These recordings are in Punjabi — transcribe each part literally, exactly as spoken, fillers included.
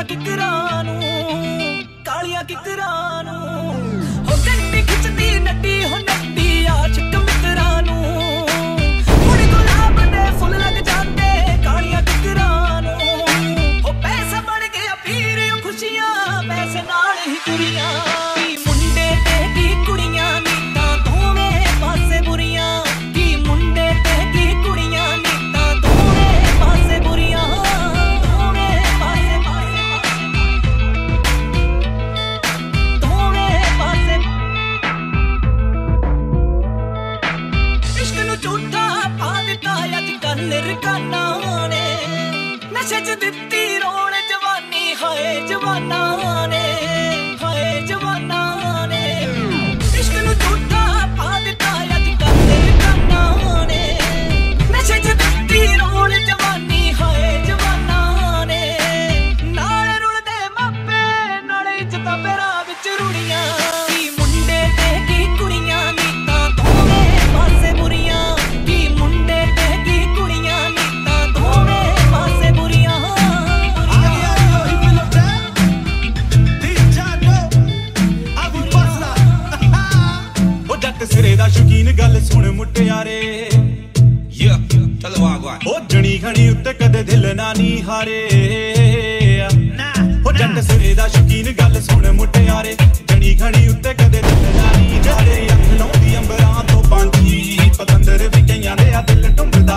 ਕਾਲੀਆਂ ਕਿਕਰਾਂ ਨੂੰ ਕਾਲੀਆਂ ਕਿਕਰਾਂ ਨੂੰ ਹੋ ਗੱਡੀ ਖਿੱਚਦੀ ਨੱਡੀ ਹੋ ਨੱਡੀ ਆਸ਼ਕ ਮਿੱਤਰਾਂ ਨੂੰ ਕੁੜੀ ਗੁਲਾਬ ਦੇ ਫੁੱਲ ਲੱਗ ਜਾਂਦੇ ਕਾਲੀਆਂ ਕਿਕਰਾਂ ਨੂੰ ਹੋ ਪੈਸਾ ਬਣ ਗਿਆ ਪੀਰ ਖੁਸ਼ੀਆਂ ਪੈਸੇ ਨਾਲ ਹੀ ਕੁੜੀਆਂ ਕੀ ਮੁੰਡੇ ਤੇ ਕੀ ਕੁੜੀਆਂ ਨੀਤਾਂ ਦੋਵੇਂ ਪਾਸੇ ਬੁਰੀਆਂ ਕੀ ਮੁੰਡੇ ਤੇ ਕੀ ਕੁੜੀਆਂ ਨੀਤਾਂ ਦੋਵੇਂ ਪਾਸੇ ਬੁਰੀਆਂ ਦੋਵੇਂ ਪਾਸੇ ਦੋਵੇਂ ਪਾਸੇ ਇਸ਼ਕ ਨੂੰ ਝੂਠਾ ਪਾ ਦਿੱਤਾ ਅੱਜ ਕੱਲ੍ਹ ਰਕਾਨਾਂ ਨੇ ਨਸ਼ੇ 'ਚ ਦਿੱਤੀ ਰੋਣ ਜਵਾਨੀ ਹਾਏ ਜਵਾਨਾਂ ਨੇ ਹਾਏ ਜਵਾਨਾਂ ਨੇ ਇਸ਼ਕ ਨੂੰ ਝੂਠਾ ਪਾ ਦਿੱਤਾ ਅੱਜ ਕੱਲ੍ਹ ਰਕਾਨਾਂ ਨੇ ਨਸ਼ੇ 'ਚ ਦਿੱਤੀ ਰੋਣ ਜਵਾਨੀ ਹਾਏ ਜਵਾਨਾਂ ਨੇ ਨਾਲ ਰੁਲਦੇ ਮਾਪੇ ਨਾਲ ਇੱਜ਼ਤਾਂ ਪੈਰਾਂ ਵਿੱਚ ਰੁੜੀਆਂ ਕੀ ਮੁੰਡੇ ਤੇ ਕੀ ਕੁੜੀਆਂ ਨੀਤਾਂ ਦੋਵੇਂ ਪਾਸੇ ਬੁਰੀਆਂ ਕੀ ਮੁੰਡੇ ਤੇ ਕੀ ਕੁੜੀਆਂ ਨੀਤਾਂ ਦੋਵੇਂ ਪਾਸੇ ਬੁਰੀਆਂ ਸਿਰੇ ਦਾ ਸ਼ੌਕੀਨ ਗੱਲ ਸੁਣ ਮੁਟਿਆਰੇ ਉਹ ਜਣੀ ਖਣੀ ਉੱਤੇ ਕਦੇ ਦਿਲ ਨਾ ਨਹੀਂ ਹਾਰੇ ਉਹ ਜੱਟ ਸਿਰੇ ਦਾ ਸ਼ੌਕੀਨ ਗੱਲ ਸੁਣ ਮੁਟਿਆਰੇ ਜਣੀ ਖਣੀ ਉੱਤੇ ਕਦੇ ਦਿਲ ਨਾ ਨਹੀਂ ਹਾਰੇ ਅੱਖ ਲਾਉਂਦੀ ਅੰਬਰਾਂ ਤੋਂ ਪੰਛੀ ਪਤੰਦਰ ਵੀ ਕਈਆਂ ਦੇ ਆ ਦਿਲ ਟੁੰਬਦਾ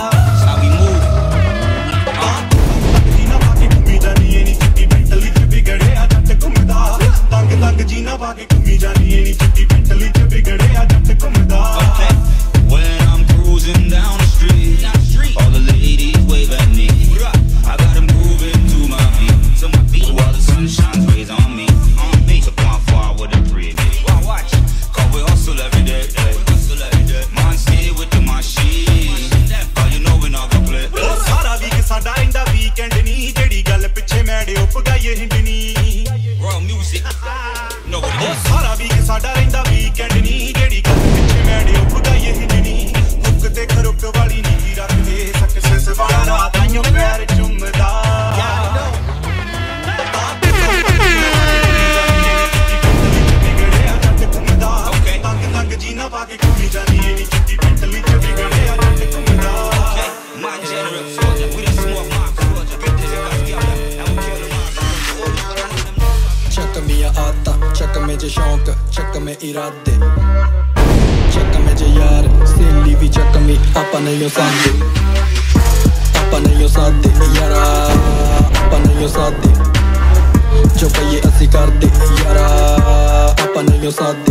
ਜੀਨਾ ਪਾ ਕੇ ਘੁੰਮੀ ਜਾਨੀ ਏ ਨੀ ਚਿੱਟੀ ਬੈਂਟਲੀ ਚ ਵਿਗੜਿਆ ਜੱਟ ਘੁੰਮਦਾ ਤੰਗ ਤੰਗ ਜੀਨਾ ਪਾ ਕੇ ਘੁੰਮੀ ਜਾਨੀ ਏ ਨੀ ਚਿੱਟੀ ਬੈਂਟਲੀ ਚ ਵਿਗੜਿਆ ਜੱਟ ਘੁੰਮਦਾ When I'm cruising down the street, all the ladies wave at me. I got 'em grooving to my beat, to my beat while the sun shines rays on me, on me. So come far with a breeze. Watch, cause we hustle every day, hustle every day. Man, stay with the machine, but you know we not gonna play. ਉਹ ਸਾਰਾ ਵੀਕ ਸਾਡਾ ਇੰਦਾ ਵੀਕਐਂਡ ਨਹੀਂ ਜਿਹੜੀ ਗੱਲ ਪਿੱਛੇ ਮੈੜਿਓ ਪਗਾਈਏ ਹਿੰਡਣੀ Raw music, know what it ਉਹ is. ਸਾਰਾ ਵੀਕ ਸਾਡਾ ਰਹਿੰਦਾ ਵੀਕਐਂਡ ਨਹੀਂ ਜਿਹੜੀ ਗੱਲ ਪਿੱਛੇ ਮੈੜਿਓ ਪਗਾਈਏ ਹਿੰਡਣੀ ਹੁੱਕ ਤੇ ਖਰੁੱਕ ਵਾਲੀ ਨੀਤੀ ਰੱਖਦੇ ਸਕਸੈਸ ਵਾਲਾ ਰਾਤ ਆਈਓ ਪੈਰ ਚੁੰਮਦਾ ਤੰਗ ਤੰਗ ਜੀਨਾ ਪਾ ਕੇ ਘੁੰਮੀ ਜਾਨੀ ਏ ਨੀ ਚਿੱਟੀ ਬੈਂਟਲੀ ਚ ਵਿਗੜਿਆ ਜੱਟ ਘੁੰਮਦਾ My generous soldier, we the smoke my soldier. Get this guy together, and we kill them all. ਚੱਕ ਮੀਆਂ ਆਤਾ ਚੱਕ ਮੇ ਜੇ ਸ਼ੌਂਕ ਚੱਕ ਮੇ ਇਰਾਦੇ ਚੱਕ ਮੇ ਜੇ ਯਾਰ ਸੇਲੀ ਵੀ ਚੱਕ ਮੀ ਆਪਾਂ ਨਹੀਂ ਹੋ ਸਾਦੇ ਆਪਾਂ ਨਹੀਂ ਹੋ ਸਾਦੇ ਯਾਰਾ ਆਪਾਂ ਨਹੀਂ ਹੋ ਸਾਦੇ ਜੋ ਕਹੀਏ ਅਸੀਂ ਕਰਦੇ ਯਾਰਾ ਆਪਾਂ ਨਹੀਂ ਹੋ ਸਾਦੇ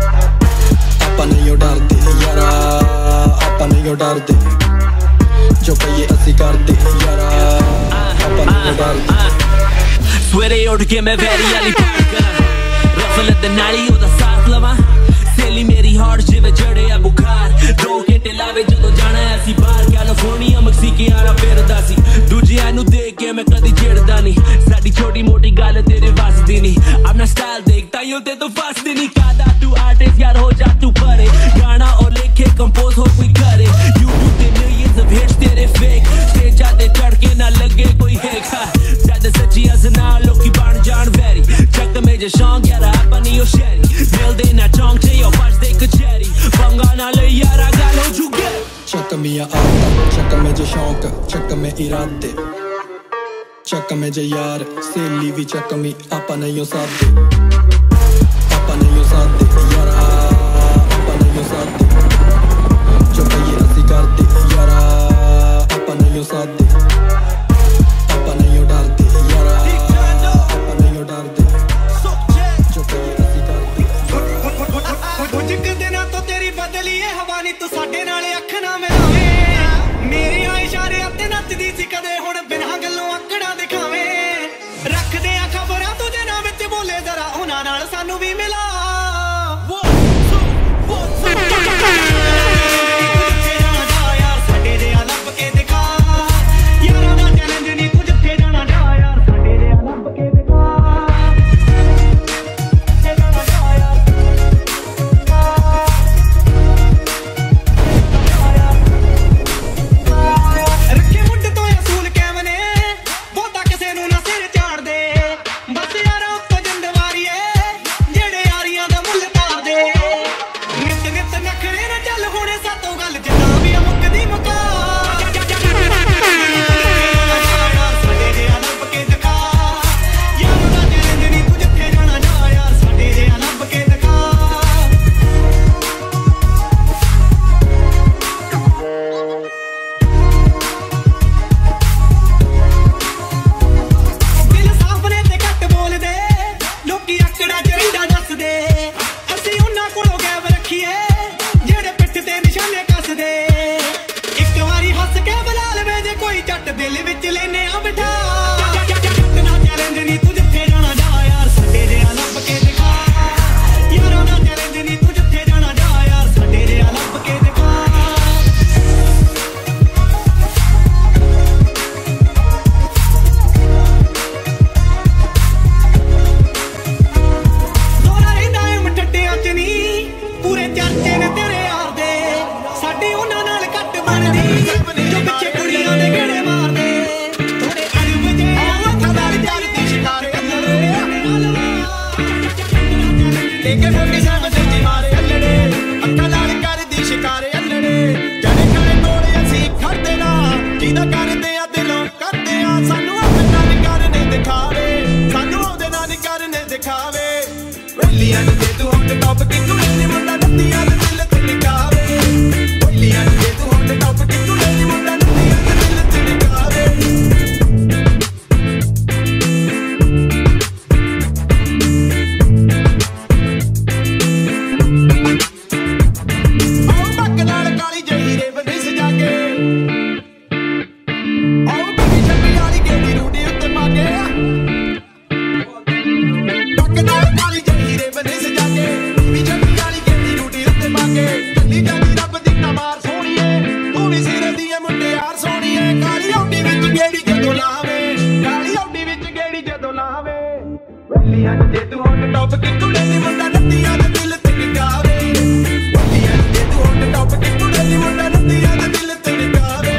ਆਪਾਂ ਨਹੀਂ ਹੋ ਡਰਦੇ ਯਾਰਾ ਆਪਾਂ ਨਹੀਂ ਹੋ ਡਰਦੇ ਜੋ ਕਹੀਏ ਅਸੀਂ ਕਰਦੇ ਯਾਰਾ ਆਪਾਂ ਨਹੀਂ ਹੋ ਡਰਦੇ ਸਵੇਰੇ ਉੱਠ ਕੇ ਮੈਂ ਵੈਰੀ ਵਾਲੀ ਪਾਰ ਕਰਾਂ ਰਫਲ ਤੇ ਨਾਲੀ ਉਹਦਾ ਸਾਥ ਲਵਾਂ ਸੇਲੀ ਮੇਰੀ ਹਾਰਟ ਜਿਵੇਂ ਚੜਿਆ ਬੁਖਾਰ ਦੋ ਘੰਟੇ ਲਾਵੇ ਜਦੋਂ ਜਾਣਾ ਅਸੀਂ ਬਾਹਰ ਕੈਲੀਫੋਰਨੀਆ ਮੈਕਸੀਕੀਆਨਾ ਫਿਰਦਾ ਸੀ ਦੂਜਿਆਂ ਨੂੰ ਦੇਖ ਕੇ ਮੈਂ ਕਦੀ ਚਿੜਦਾ ਨਹੀਂ ਸਾਡੀ ਛੋਟੀ ਮੋਟੀ ਗੱਲ ਤੇਰੇ ਵੱਸਦੀ ਨਹੀਂ ਆਪਣਾ ਸਟਾਈਲ ਦੇਖ ਤਾਈਓ ਤੇ ਤੂੰ ਫਸਦੀ ਨਹੀਂ ਕਾਦਾ ਤੂੰ ਆਰਟਿਸਟ ਯਾਰ ਹੋ ਜਾ ਤੂੰ ਪਰੇ ਗਾਣਾ ਔਰ ਲਿਖੇ ਕੰਪੋਜ਼ ਹੋ ਕੋਈ ਕਰੇ YouTube ਤੇ ਮਿਲੀਅਨਸ ਆਫ ਹਿਟਸ ਤੇਰੇ ਫੇਕ ਸਟੇਜਾਂ ਤੇ ਚੜ ਕੇ ਨਾ ਲੱਗੇ ਕੋਈ ਹੈਕ ਜਦ ਸੱਚੀ ਅਸਨਾ ਲੋਕੀ ਬਣ ਜਾਣ ਵੈਰੀ ਚੱਕ ਮੇ ਜੇ ਸ਼ੌਂਕ ਯਾਰ ਆਪਾਂ ਨਹੀਂ ਉਹ ਸ਼ੈਰੀ ਮਿਲਦੇ ਨਾ ਚੌਂਕ ਚ ਯੋ ਵੱਜਦੇ ਕਚਹਿਰੀ ਪੰਗਾ ਨਾ ਲਈ ਯਾਰਾ ਗੱਲ ਹੋ ਜੂਗੇ ਚੱਕ ਮੀਆਂ ਆਤਾ ਚੱਕ ਮੇ ਜੇ ਸ਼ੌਂਕ ਚੱਕ ਮੇ ਇਰਾਦੇ ਚੱਕ ਮੇ ਜੇ ਯਾਰ ਸੇਲੀ ਵੀ ਚੱਕ ਮੀ ਆਪਾਂ ਨਹੀਂ ਹੋ ਸਾਦੇ ਆਪਾਂ ਨਹੀਂ ਹੋ ਸਾਦੇ ਯਾਰਾ ਆਪਾਂ ਨਹੀਂ ਹੋ ਸਾਦੇ ਜੋ ਕਹੀਏ ਅਸੀਂ ਕਰਦੇ ਯਾਰਾ ਆਪਾਂ ਨਹੀਂ ਹੋ ਸਾਦੇ ਆਪਾਂ ਨਹੀਂ ਹੋ ਡਰਦੇ ਯਾਰਾ ਆਪਾਂ ਨਹੀਂ ਹੋ ਡਰਦੇ ਜੋ ਕਹੀਏ ਅਸੀਂ ਕਰਦੇ ਕੁਝ ਕੁ ਦਿਨਾਂ ਤੋਂ ਤੇਰੀ ਬਦਲੀ ਏ ਹਵਾ ਨੀ ਤੂੰ ਸਾਡੇ ਨਾਲ ਅੱਖ ਨਾ ਮਿਲਾਵੇਂ ਮੇਰੀਆਂ ਇਸ਼ਾਰਿਆਂ ਤੇ ਨੱਚਦੀ ਸੀ ਕਦੇ ਹੁਣ ਬਿਨਾਂ ਗੱਲੋਂ ਆਕੜਾਂ ਦਿਖਾਵੇਂ ਰੱਖਦੇ ਆ ਖਬਰਾਂ ਤੁਝੇ ਨਾਲ ਵਿੱਚ ਬੋਲੇ ਜ਼ਰਾ ਉਹਨਾਂ ਨਾਲ ਸਾਨੂੰ ਵੀ ਮਿਲਾ ਦਾ ਕਰਦੇ ਆ ਦਿਲੋਂ ਕਰਦੇ ਆ ਸਾਨੂੰ ਉਹਦੇ ਨਾਲ ਕਰਨੇ ਦਿਖਾਵੇ ਸਾਨੂੰ ਉਹਦੇ ਨਾਲ ਕਰਨੇ ਦਿਖਾਵੇ ਵੇਲੀਆਂ ਨੂੰ ਜੇ ਤੂੰ ਹੁਣ ਟੌਪ ਕਿ ਤੂੰ ਨਹੀਂ ਮੁੰਡਾ ਨੱਤੀਆਂ ਦੇ ਦਿਲ ਤੇ ਟਿਕਾਵੇ ਵੇਲੀਆਂ ਨੂੰ ਜੇ ਤੂੰ ਹੁਣ ਟੌਪ ਕਿ ਤੂੰ ਨਹੀਂ ਮੁੰਡਾ ਨੱਤੀਆਂ ਦੇ ਦਿਲ ਤੇ ਟਿਕਾਵੇ ਜੇ ਤੂੰ ਹੁਣ ਟੌਪ ਕਿ ਤੂੰ ਨਹੀਂ ਮੁੰਡਾ ਨੱਤੀਆਂ ਦੇ ਦਿਲ ਤੇ ਟਿਕਾਵੇ ਜੇ ਤੂੰ ਹੁਣ ਟੌਪ ਕਿ ਤੂੰ ਨਹੀਂ ਮੁੰਡਾ ਨੱਤੀਆਂ ਦੇ ਦਿਲ ਤੇ ਟਿਕਾਵੇ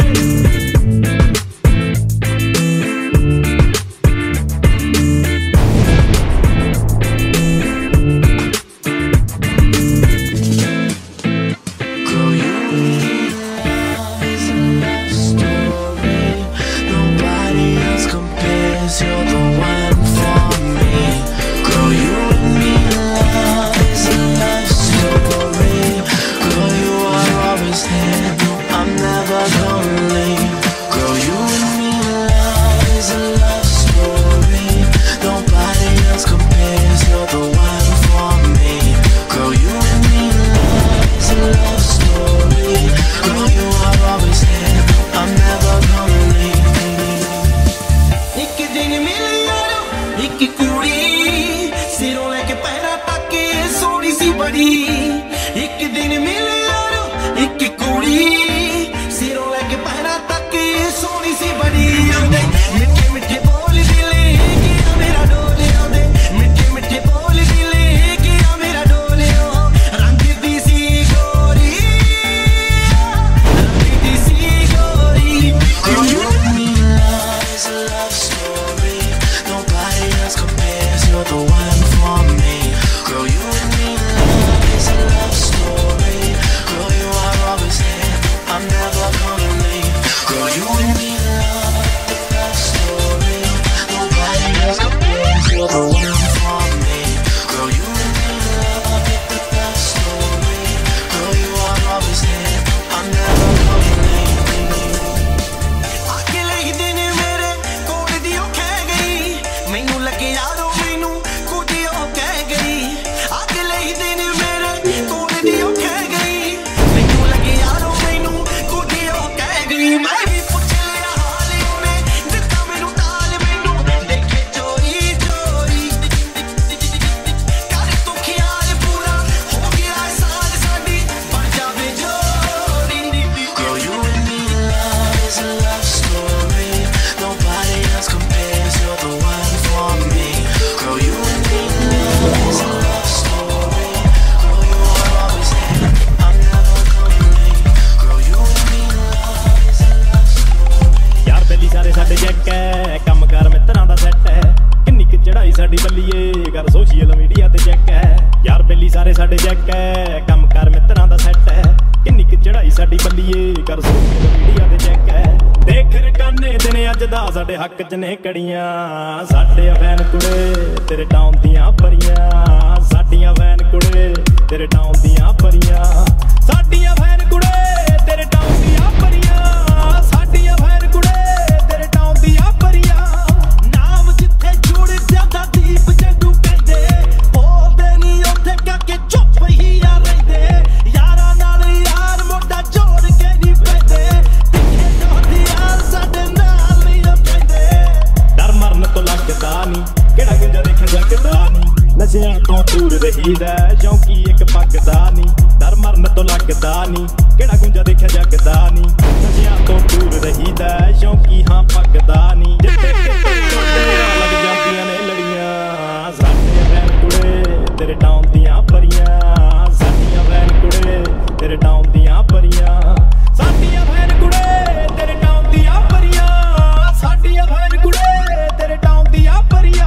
ਸਾਡੇ ਹੱਕ ਚ ਨੇ ਕੜੀਆਂ ਸਾਡੇ ਵੈਨ ਕੁੜੇ ਤੇਰੇ ਟਾਊਨ ਦੀਆਂ ਪਰੀਆਂ ਸਾਡੀਆਂ ਵੈਨ ਕੁੜੇ ਤੇਰੇ ਟਾਊਨ ਦੀਆਂ ਪਰੀਆਂ ਸਾਡੀਆਂ ਵੈਨ ਕੁੜੇ ਤੇਰੇ ਟਾਊਨ ਦੀਆਂ ਪਰੀਆਂ ਸਾਡੀਆਂ ਵੈਨ ਕੁੜੇ ਤੇਰੇ ਟਾਊਨ ਦੀਆਂ ਪਰੀਆਂ ਨਾਮ ਜਿੱਥੇ ਜੁੜ ਜਾਂਦਾ ਦੀਪ ਜੱਡੂ ਕਹਿੰਦੇ ਬੋਲਦੇ ਨਹੀਂ ਉੱਥੇ ਕਾਕੇ ਚੁੱਪ ਹੀ ਆ ਰਹਿੰਦੇ ਯਾਰਾਂ ਨਾਲ ਯਾਰ ਮੋਢਾ ਜੋੜ ਕੇ ਨਹੀਂ ਪੈਂਦੇ ਤਿੱਖੇ ਜੋਤੀ ਯਾਰ ਸਾਡੇ ਨਾਲ ਡਰ ਮਰਨ ਤੋਂ ਲੱਗਦਾ ਨੀ ਕਿਹੜਾ ਗੁੰਜਾ ਦੇਖਣ ਜਗਦਾ ਨੀ ਨਸ਼ਿਆਂ ਤੋਂ ਦੂਰ ਰਹੀਦਾ ਸ਼ੌਂਕੀ ਇੱਕ ਪੱਗਦਾ ਨੀ ਡਰ ਮਰਨ ਤੋਂ ਲੱਗਦਾ ਨੀ ਕਿਹੜਾ ਗੁੰਜਾ ਦੇਖਿਆ ਜਗਦਾ ਨੀ ਨਸ਼ਿਆਂ ਤੋਂ ਦੂਰ ਰਹੀਦਾ ਸ਼ੌਂਕੀ ਹਾਂ ਪੱਗਦਾ ਨੀ ਜਿੱਥੇ ਲੱਗ ਜਾਂਦੀਆਂ ਨੇ ਲੜੀਆਂ ਸਾਡੇ ਵੈਨ ਕੁੜੇ ਤੇਰੇ ਟਾਊਨ ਦੀਆਂ ਪਰੀਆਂ ਸਾਡੀਆਂ ਵੈਨ ਕੁੜੇ ਤੇਰੇ ਟਾਊਨ ਦੀਆਂ ਪਰੀਆਂ ਸਾਡੀਆਂ ਵੈਨ ਕੁੜੇ ਤੇਰੇ ਟਾਊਨ ਦੀਆਂ ਪਰੀਆਂ ਸਾਡੀਆਂ ਵੈਨ ਕੁੜੇ ਤੇਰੇ ਟਾਊਨ ਦੀਆਂ ਪਰੀਆਂ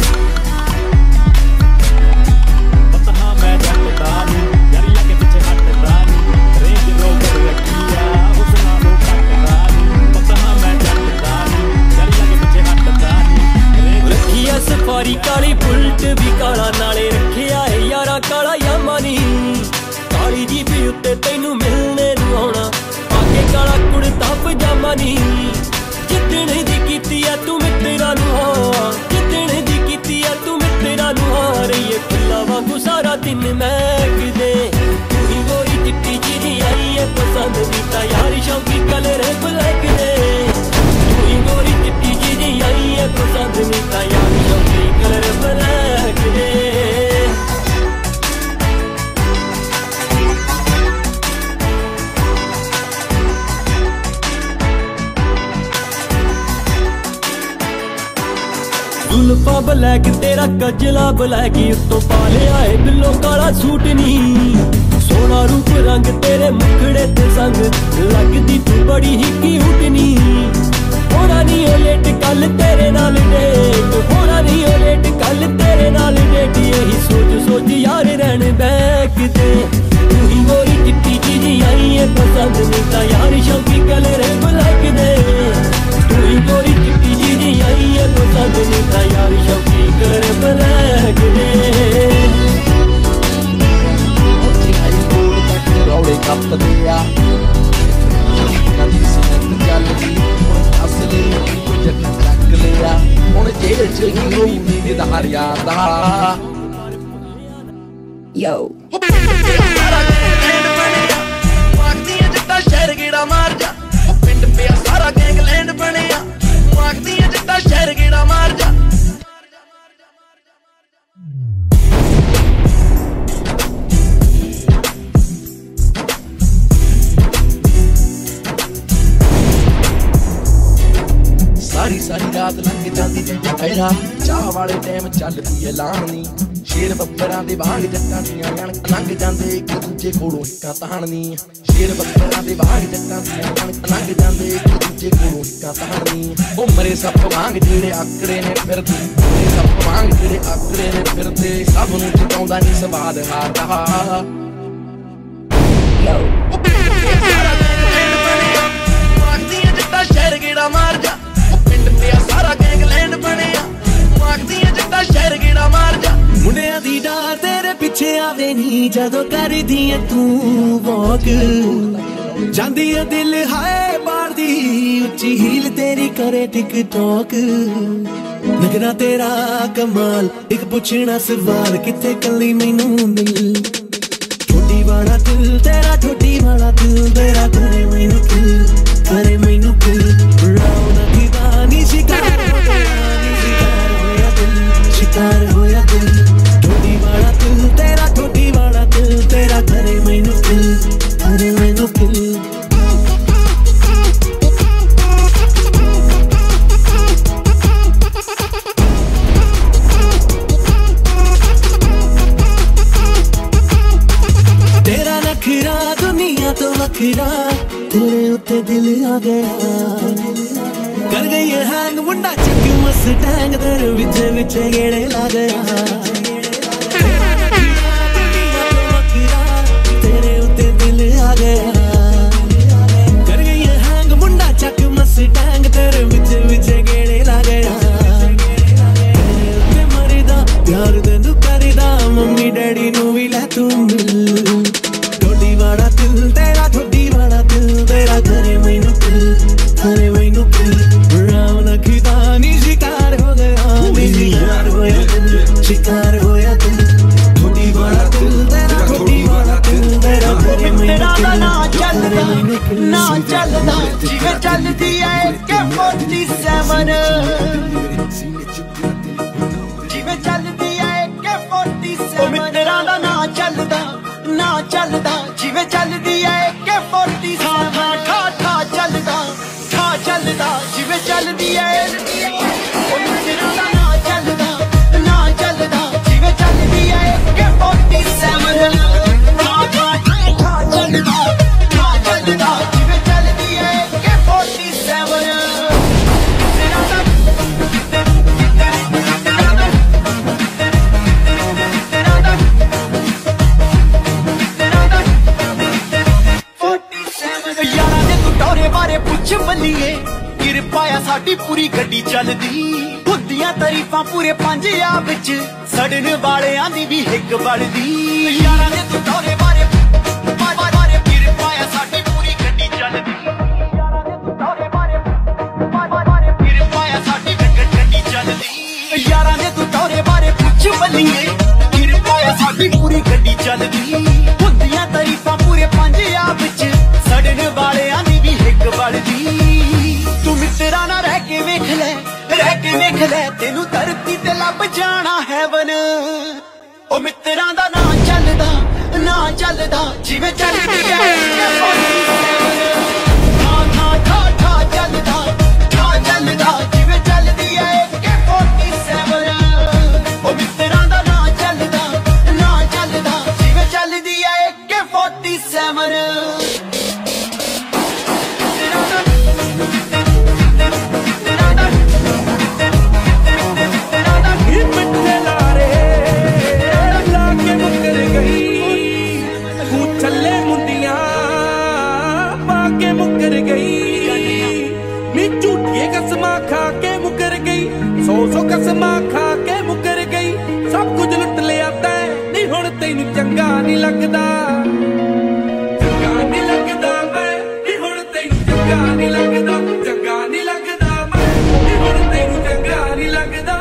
ਪਤਾ ਮੈਂ ਜੱਟਦਾ ਨੀ ਯਾਰੀ ਲੱਗੇ ਪਿੱਛੇ ਹੱਟ टीवी उत्ते तैनू मिलने नू आउणा आके काला कुड़ता पजामा नी जिद्दण दी कीती आ तू मित्तरां नू हां जिद्दण दी कीती आ तू मित्तरां नू हां रहीए फुल्लां वांगू सारा दिन महकदे तू ही गोरी चिट्टी जी आई है पसंद दी तां यार शौकी कलर ब्लैक दे तू ही गोरी चिट्टी जी आई है पसंद दी तां यार शौकी कलर ब्लैक दे जुल्फा ब्लैक तेरा गजला ब्लैक उत्तों पा लिया है बिल्लो काला सूट नी सोना रूप रंग तेरे मुखड़े ते संग लगदी तू बड़ी ही क्यूट नी होना नी ओ लेट कल तेरे नाल डेट होना नी ओ लेट कल तेरे नाल डेट यही सोच सोच यार रहन बैक दे तू ही गोरी चिट्टी चीज़ आई है पसंद नी तां यार शौकी कलर ब्लैक दे तू ही गोरी चिट्टी चीज़ आई है पसंद नी तां यार शौकी कलर ब्लैक दे रौले कपदे आ कदी सुनत चलदी असली को जग तक लिया हुण जेल च हीरो नी धारिया दा यो सारा गैंग बनिया मागदी जट्टा शहर गेड़ा मार जा पिंड पे सारा गैंग लैंड बनिया मागदी जट्टा शहर गेड़ा मार जा सारी सारी रात लंघ जाती जिंदा पैरा चाह वाले टाइम चलदी ऐलान नी शेर बब्बरां दे बाग जट्टां दियां लंघ जांदे एक दूजे कोलों हिक्कां ताणनी शेर बब्बरां दे बाग जट्टां दियां लंघ जांदे एक दूजे कोलों हिक्कां ताणनी ओ मरे सप्प वांग जेड़े आकड़े ने फिरदे मरे सप्प वांग जेड़े आकड़े ने फिरदे सब नूं जिताउंदा नी सवाद हारदा यो सारा गैंग बनिया मागदी जट्टा शहर गेड़ा मार जा सारा गैंग लैंड बनिया मागदी जट्टा शहर गेड़ा मार जा मुंडियां दी डाल तेरे पिछे आवे नी जदों करदी ऐ तू वॉक जांदी ऐ दिल हाय बार दी उच्ची हील तेरी करे टिकटॉक लगना तेरा कमाल एक पुछना सवाल किथे कली मैनू मिल छोटी वाला दिल तेरा छोटी वाला दिल तेरा करे मैनू किल करे मैनू किल रौना दीवानी शिकार दीवानी शिकार होया दिल शिकार होया दिल छोटी वाला दिल तेरा छोटी वाला दिल तेरा करे मैनू किल करे मैनू किल तेरा नखरा दुनिया तो वखरा तेरे उत्ते दिल आ गया कर गई है हैंग मुंडा चक मस्टैंग तेरे विचे विचे गेड़े ला गया तेरे उत्ते दिल आ गया कर गई है हैंग मुंडा चक मस्टैंग तेरे विचे विचे गेड़े ला गया तेरे उत्ते मरदा प्यार तेनू करदा मम्मी डैडी नू भी लै तू मिल ठोडी वाला दिल तेरा ठोडी वाला दिल तेरा करे मैनू किल करे मैनू किल राम नखीदानी शिकार हो गया शिकार होया दिल शिकार होया दिल ठोडी वाला दिल तेरा ठोडी वाला दिल तेरा करे मैनू किल ना चलदा ना चलदा जिवें चलदी ऐ के फोर्टी सेवन जिवें चलदी ऐ के फोर्टी सेवन मित्तरां दा ना चलदा ना चलदा जिवें चलदी ऐ के फोर्टी सेवन ठा ठा चलदा ठा चलदा जिवें चलदी ऐ ओ मित्तरां दा ना चलदा ना चलदा जिवें चलदी ऐ के फोर्टी सेवन ठा ठा ठा चलदा ठा चलदा जिवें चलदी ऐ के फोर्टी सेवन बल्लिए किरपाया साडी पूरी गड्डी चलदी हुंदियां तारीफां पूरे पंजाब विच सड़न वालियां दी भी हिक बलदी यारां दे टोरे बारे सिख ले तेनू धरती ते लब जाना हैवन ओ मित्रां दा ना चलदा ना चलदा जिवें चलदी है ना ना ठा ठा चलदा ठा चलदा जिवें चलदी है के सैंतालीस ओ मित्रां दा ना चलदा ना चलदा जिवें चलदी है के सैंतालीस सौ सौ कसमां खा के मुकर गई सब कुछ लुट लिया तैं नी हुण तैनू चंगा नहीं लगदा चंगा नहीं लगदा मैं नी हुण तैनू चंगा नहीं लगदा चंगा नहीं लगदा मैं नी हुण तैनू चंगा नहीं लगदा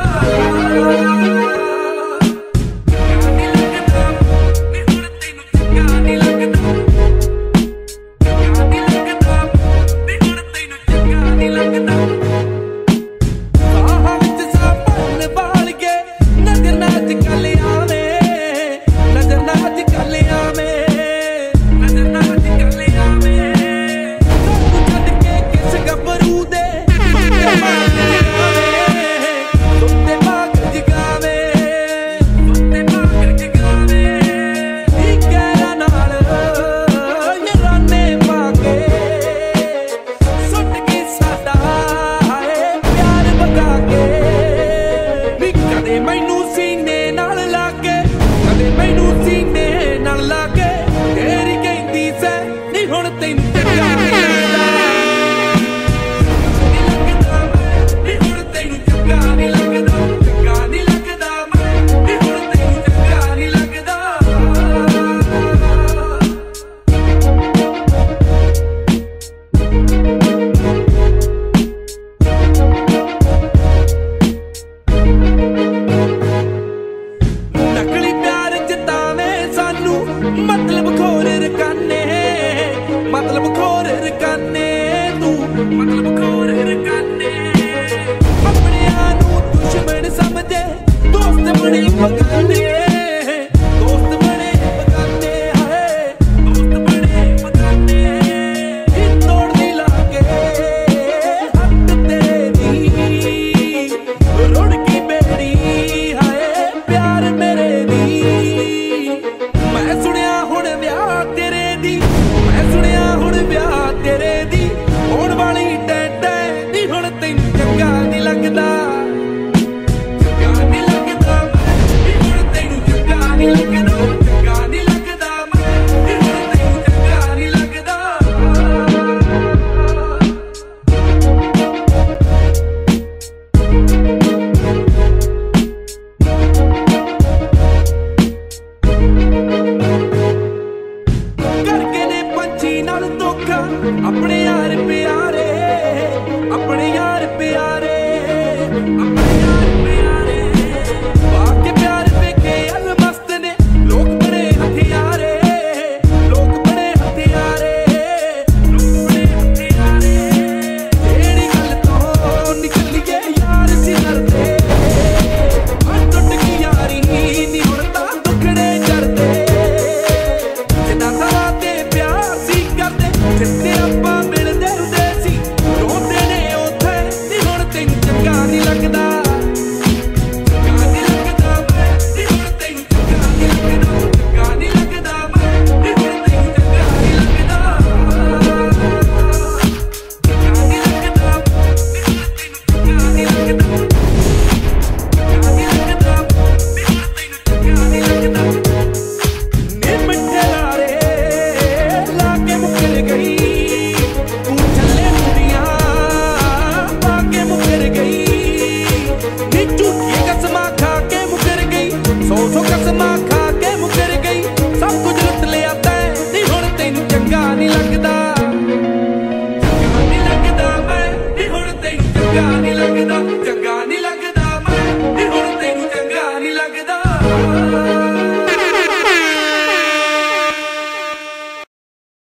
चंगा नहीं